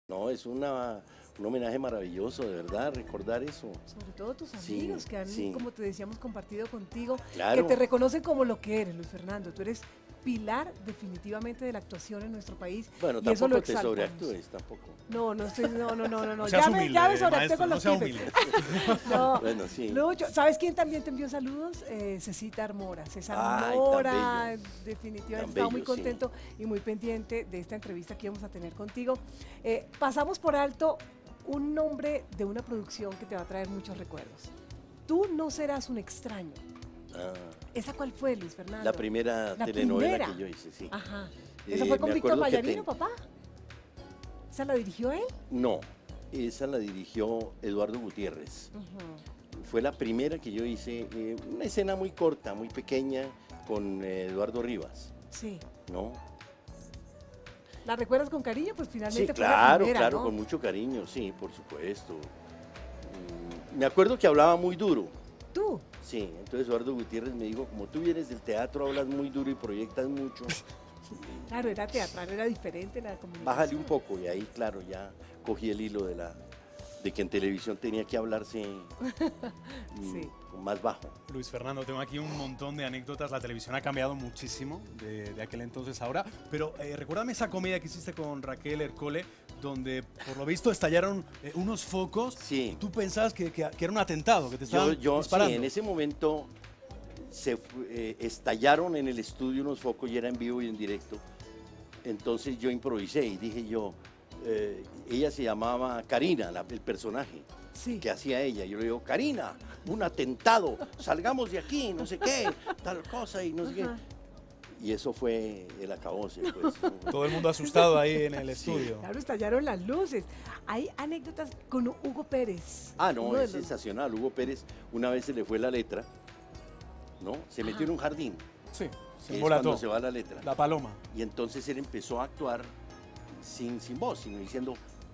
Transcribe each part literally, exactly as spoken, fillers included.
No, es una, un homenaje maravilloso, de verdad, recordar eso. Sobre todo tus Sí, amigos que han, sí. como te decíamos, compartido contigo, Claro. que te reconocen como lo que eres, Luis Fernando. Tú eres pilar definitivamente de la actuación en nuestro país. Bueno, y eso lo tampoco te exaltamos. sobreactúes, tampoco. No, no estoy, no, no, no, no, no. No seas Ya me, humilde, ya me sobreactué maestro, con no los sea pibes. humilde. No, Bueno, sí. Lucho, ¿sabes quién también te envió saludos? Eh, Cecita Armora. César Ay, tan Mora, bello. definitivamente Tan estaba muy bello, sí. contento y muy pendiente de esta entrevista que íbamos a tener contigo. Eh, pasamos por alto un nombre de una producción que te va a traer muchos recuerdos. Tú no serás un extraño. Ah, ¿Esa cuál fue, Luis Fernando? la primera La telenovela primera. que yo hice, sí. Ajá. Eh, ¿Esa fue con me Víctor acuerdo que Vallarino, ten- papá? ¿Esa la dirigió él? No, esa la dirigió Eduardo Gutiérrez. Ujú. Fue la primera que yo hice, eh, una escena muy corta, muy pequeña, con eh, Eduardo Rivas, Sí. ¿no? ¿La recuerdas con cariño? Pues Sí, finalmente fue la claro, primera, claro, ¿no? con mucho cariño, sí, por supuesto. Mm, Me acuerdo que hablaba muy duro, ¿Tú? sí, entonces Eduardo Gutiérrez me dijo, como tú vienes del teatro, hablas muy duro y proyectas mucho, Claro, era teatral, era diferente la comunicación. bájale un poco, y ahí, claro, ya cogí el hilo de la de que en televisión tenía que hablarse mm, Sí. con más bajo. Luis Fernando, tengo aquí un montón de anécdotas. La televisión ha cambiado muchísimo de, de aquel entonces a ahora. Pero eh, recuérdame esa comedia que hiciste con Raquel Ercole, donde por lo visto estallaron eh, unos focos. Sí. Tú pensabas que, que- que era un atentado, que te estaban Yo, yo sí, disparando. en ese momento se fu- eh, estallaron en el estudio unos focos y era en vivo y en directo. Entonces yo improvisé y dije yo, eh, ella se llamaba Karina, la- el personaje Sí. que hacía ella. Yo le digo, Karina, un atentado, salgamos de aquí, no sé qué, tal cosa y no sé Ajá. qué. Y eso fue el acabose, pues. Todo el mundo asustado ahí en el Sí. estudio. Claro, estallaron las luces. Hay anécdotas con Hugo Pérez. Ah, no, uno de es los- sensacional. Hugo Pérez una vez se le fue la letra, ¿no? Se metió en un jardín, Sí, se que es embolató. cuando se va la letra. La paloma. Y entonces él empezó a actuar sin, sin voz, sino diciendo...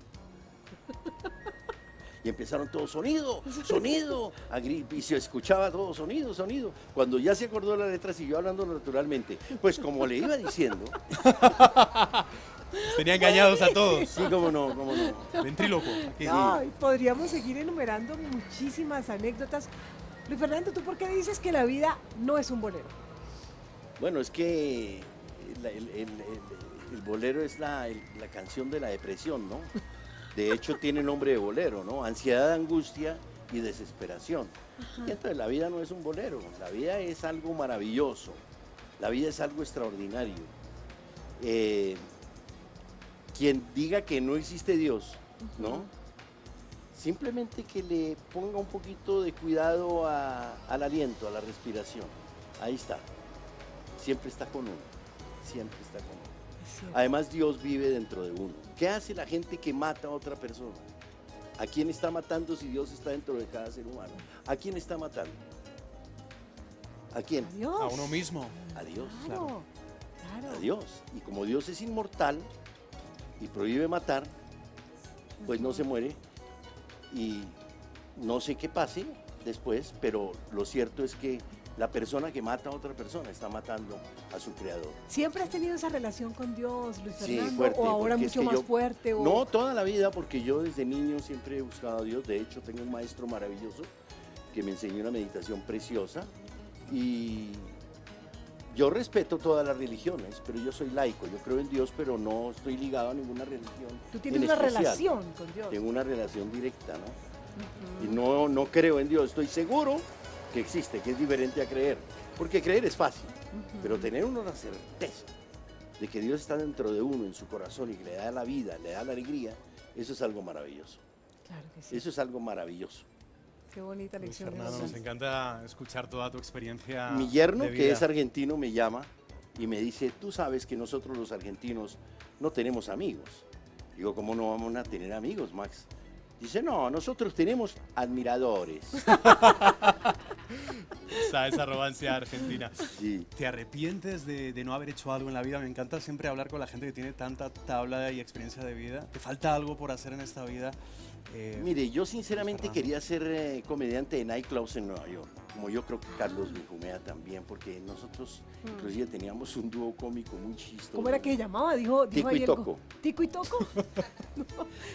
Y empezaron todos, sonido, sonido, a gri- y se escuchaba todo, sonido, sonido. Cuando ya se acordó la letra, siguió hablando naturalmente. Pues como le iba diciendo, Los tenía engañados a todos. sí, cómo no, cómo no. Ventríloco. Aquí. Ay, podríamos seguir enumerando muchísimas anécdotas. Luis Fernando, ¿tú por qué dices que la vida no es un bolero? Bueno, es que el, el- el- el- el bolero es la, el- la canción de la depresión, ¿no? De hecho, tiene nombre de bolero, ¿no? Ansiedad, angustia y desesperación. Y entonces la vida no es un bolero, la vida es algo maravilloso, la vida es algo extraordinario. Eh, quien diga que no existe Dios, ¿no? Simplemente que le ponga un poquito de cuidado a- al aliento, a la respiración. Ahí está. Siempre está con uno, siempre está con uno. Es cierto. Además, Dios vive dentro de uno. ¿Qué hace la gente que mata a otra persona? ¿A quién está matando si Dios está dentro de cada ser humano? ¿A quién está matando? ¿A quién? Adiós. A uno mismo. A Dios. Claro, claro. A Dios. Y como Dios es inmortal y prohíbe matar, pues no se muere. Y no sé qué pase después, pero lo cierto es que la persona que mata a otra persona está matando a su creador. ¿Siempre has tenido esa relación con Dios, Luis Sí, Fernando? fuerte, ¿O ahora porque es mucho que más yo- fuerte? O... No, toda la vida, porque yo desde niño siempre he buscado a Dios. De hecho, tengo un maestro maravilloso que me enseñó una meditación preciosa. Y yo respeto todas las religiones, pero yo soy laico. Yo creo en Dios, pero no estoy ligado a ninguna religión. Tú tienes en una especial. relación con Dios. Tengo una relación directa, ¿no? Ujú. Y no, no creo en Dios. Estoy seguro que existe, que es diferente a creer. Porque creer es fácil, Ujú. pero tener uno la certeza de que Dios está dentro de uno, en su corazón, y que le da la vida, le da la alegría, eso es algo maravilloso. Claro que sí. Eso es algo maravilloso. Qué bonita Luis lección. de Fernando, nos vida. encanta escuchar toda tu experiencia. Mi yerno, de que vida. es argentino, me llama y me dice, tú sabes que nosotros los argentinos no tenemos amigos. Digo, ¿cómo no vamos a tener amigos, Max? Dice, no, nosotros tenemos admiradores. Esa, esa arrogancia argentina. Sí. ¿Te arrepientes de, de no haber hecho algo en la vida? Me encanta siempre hablar con la gente que tiene tanta tabla y experiencia de vida. ¿Te falta algo por hacer en esta vida? Eh, Mire, yo sinceramente Fernando. quería ser eh, comediante de nightclubs en Nueva York, como yo creo que Carlos Benjumea también, porque nosotros Mm. inclusive teníamos un dúo cómico muy chistoso. ¿Cómo era que se llamaba? Dijo, dijo Tico ahí y algo. Toco. ¿Tico y Toco? No.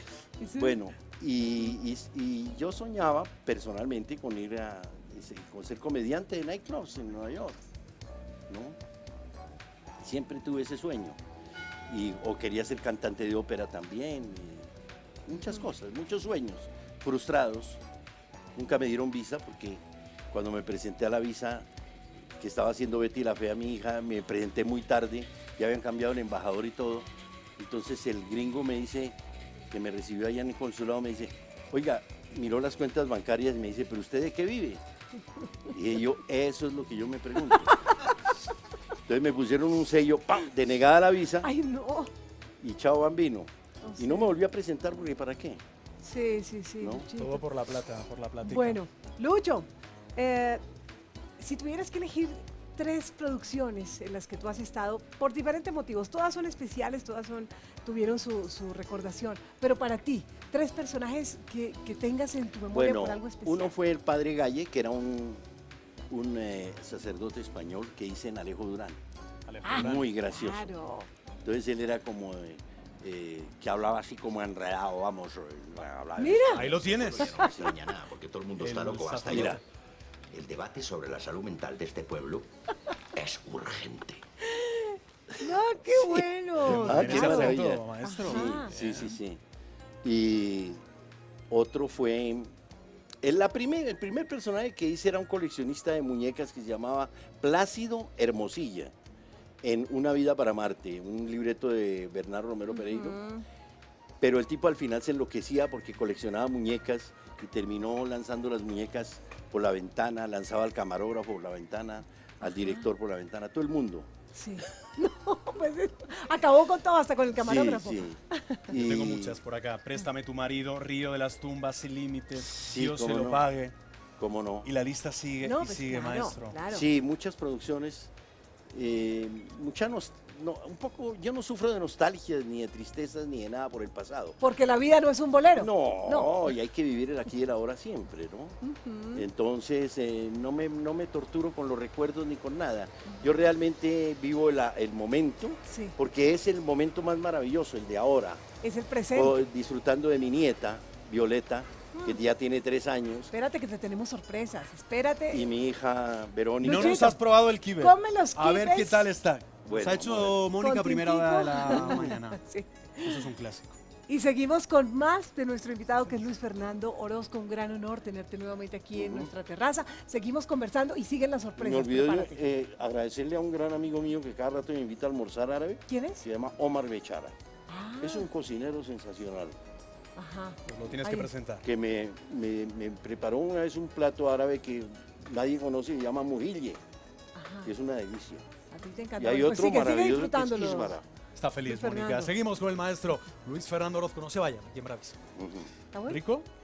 Sí. Bueno, y, y- y yo soñaba personalmente con ir a con ser comediante de nightclubs en Nueva York, ¿no? Siempre tuve ese sueño. Y, o quería ser cantante de ópera también. Y muchas cosas, muchos sueños frustrados. Nunca me dieron visa porque cuando me presenté a la visa que estaba haciendo Betty la Fea, mi hija, me presenté muy tarde, ya habían cambiado el embajador y todo. Entonces el gringo me dice, que me recibió allá en el consulado, me dice, oiga, miró las cuentas bancarias y me dice, ¿pero usted de qué vive? Y yo, eso es lo que yo me pregunto. Entonces me pusieron un sello, ¡pam!, denegada la visa Ay, no. y chao bambino. O Y no sea, me volví a presentar porque ¿para qué? Sí, sí, sí. ¿No? Luchito. Todo por la plata, por la platica. Bueno, Lucho, eh, si tuvieras que elegir tres producciones en las que tú has estado, por diferentes motivos, todas son especiales, todas son, tuvieron su, su recordación, pero para ti, tres personajes que, que tengas en tu memoria Bueno, por algo especial. uno fue el padre Galle, que era un, un eh, sacerdote español que hice en Alejo Durán. Alejandro Durán. Muy gracioso. Claro. Entonces él era como, eh, eh, que hablaba así como enredado, vamos. eh, hablaba- Mira. Ahí lo tienes. Que no me extraña nada, porque todo el mundo está El loco hasta sacerdote. mira. El debate sobre la salud mental de este pueblo es urgente. No, qué bueno. Ah, Bien qué ese maravilla. acento, maestro. Ajá. Sí, sí, sí. Y otro fue... El, la primer, el primer personaje que hice era un coleccionista de muñecas que se llamaba Plácido Hermosilla, en Una vida para Marte, un libreto de Bernardo Romero Pereiro. Ujú. Pero el tipo al final se enloquecía porque coleccionaba muñecas y terminó lanzando las muñecas por la ventana, lanzaba al camarógrafo por la ventana, al director por la ventana, todo el mundo. Sí. No, pues eh, acabó con todo, hasta con el camarógrafo. Sí, sí. Yo tengo Y- muchas por acá. Préstame tu marido, Río de las tumbas sin límites, Sí, Dios se cómo lo no. pague. ¿Cómo no? Y la lista sigue No, y pues sigue, claro, maestro. claro. Sí, muchas producciones. Eh, mucha nos- no, un poco, yo no sufro de nostalgias, ni de tristezas, ni de nada por el pasado. Porque la vida no es un bolero. No, No. y hay que vivir el aquí y el ahora siempre, ¿no? Ujú. Entonces, eh, no, me, no me torturo con los recuerdos ni con nada. Yo realmente vivo la- el momento, Sí, porque es el momento más maravilloso, el de ahora. es el presente. O disfrutando de mi nieta, Violeta, que ya tiene tres años, Espérate que te tenemos sorpresas. Espérate. y mi hija Y Verónica. no Luchito, nos has probado el kibe. come los A ver qué kibes. tal está. Bueno, Se ha hecho vamos a Mónica a Con primera hora de la tintico. mañana. Sí. Eso es un clásico. Y seguimos con más de nuestro invitado que es Luis Fernando Orozco. Un gran honor tenerte nuevamente aquí en Ujú. nuestra terraza. Seguimos conversando y siguen las Me sorpresas. olvidó yo, Prepárate. eh, agradecerle a un gran amigo mío que cada rato me invita a almorzar árabe, ¿Quién es? se llama Omar Bechara. Ah, Es un cocinero sensacional, Ajá. Pues lo tienes Ahí que es. presentar. que me, me- me preparó una vez un plato árabe que nadie conoce, se llama mujille, Ajá. que es una delicia. A ti te Y encanta. hay Bueno, pues otro sigue, sigue maravilloso que es disfrutándolo. Kismara. Está feliz, Luis Mónica. Fernando. Seguimos con el maestro Luis Fernando Orozco. No se vayan, aquí en Bravis. Ujú. ¿Está bueno? ¿Rico?